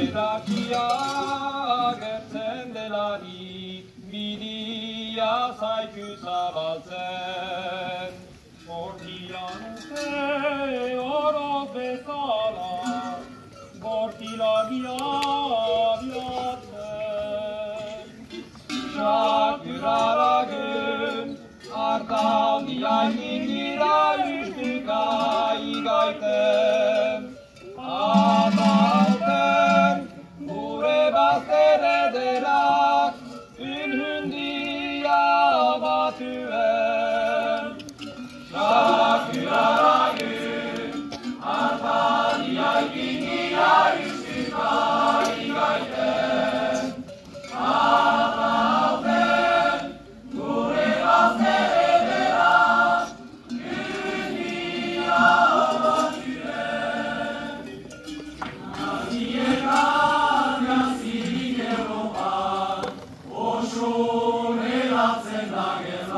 Erakia agertzen delarik, bidia zaitu zabaltzen. Bortilan uste oroz bezala, bortilagia abiatzen. Sakuraragun, artaldia ikingira ustuka igaiten. Atalten, gure bazter ederak, unhundia batuen. Sakuraragun, artaldia ikingira ustuka igaiten. Atalten, gure bazter ederak, unhundia batuen. Nazietan jazirik Europa, oso relatzen da gerra.